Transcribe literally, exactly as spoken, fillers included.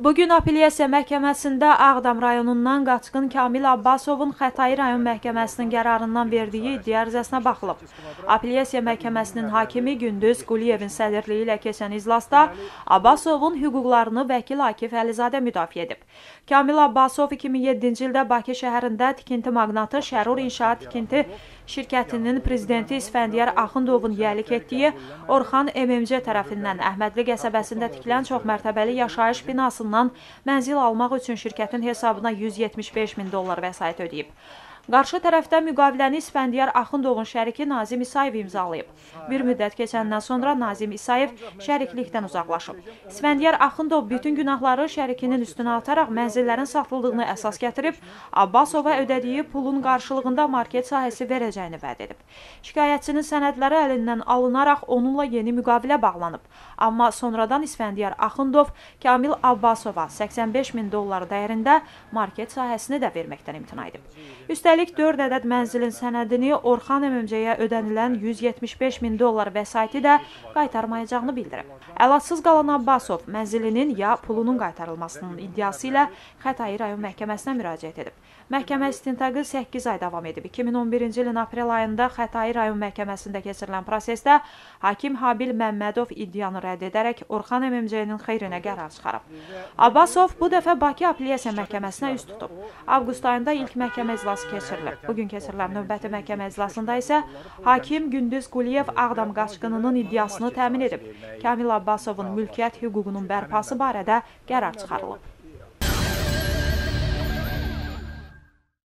Bugün Apellyasiya məhkəməsində Ağdam rayonundan qaçqın Kamil Abbasovun Xətai rayon məhkəməsinin qərarından verdiyi iddia ərizəsinə baxılıb. Apellyasiya məhkəməsinin hakimi Gündüz Quliyevin sədrliyi ilə keçən iclasda Abbasovun hüquqlarını vəkil Akif Əlizadə müdafiə edib. Kamil Abbasov iki min yeddinci ildə Bakı şəhərində tikinti maqnatı Şərur İnşaat Tikinti şirkətinin prezidenti İsfəndiyar Axundovun yəlik etdiyi Orxan M M C tərəfindən Əhmədli qəsəbəsində tikilən çoxmərtəbəli yaşayış binasından mənzil almaq üçün şirkətin hesabına yüz yetmiş beş min dollar vəsait ödəyib. Qarşı tərəfdə müqaviləni İsfəndiyar Axundovun şəriki Nazim İsayev imzalayıb. Bir müddət keçəndən sonra Nazim İsayev şəriklikdən uzaqlaşıb. İsfəndiyar Axundov bütün günahları şərikinin üstünə ataraq mənzillərin satıldığını əsas gətirib, Abbasova ödədiyi pulun qarşılığında market sahəsi verəcəyini vəd edib. Şikayətçinin sənədləri əlindən alınaraq onunla yeni müqavilə bağlanıb. Amma sonradan İsfəndiyar Axundov Kamil Abbasova səksən beş min dollar dəyərində market sahəsini də verməkdən imtina edib. Üstəlik dörd ədəd mənzilin sənədini Orxan M M C-yə ödənilən yüz yetmiş beş min dollar vəsaiti də qaytarmayacağını bildirib. Əlacsız qalan Abbasov mənzilinin ya pulunun qaytarılmasının iddiası ilə Xətai rayon məhkəməsinə müraciət edib. Məhkəmə istintaqı səkkiz ay davam edib. iki min on birinci ilin aprel ayında Xətai rayon məhkəməsində keçirilən prosesdə hakim Habil Məmmədov iddianı rədd edərək Orxan M M C-nin xeyrinə qərar çıxarıb. Abbasov bu dəfə Bakı Apellyasiya məhkəməsinə üst tutub. Avqust ayında ilk məhkəmə iclası keçirilib. Bugün keçirilən növbəti məhkəmə iclasında isə hakim Gündüz Quliyev Ağdam qaçqınının iddiasını təmin edib. Kamil Abbasovun mülkiyyət hüququnun bərpası barədə qərar çıxarılıb.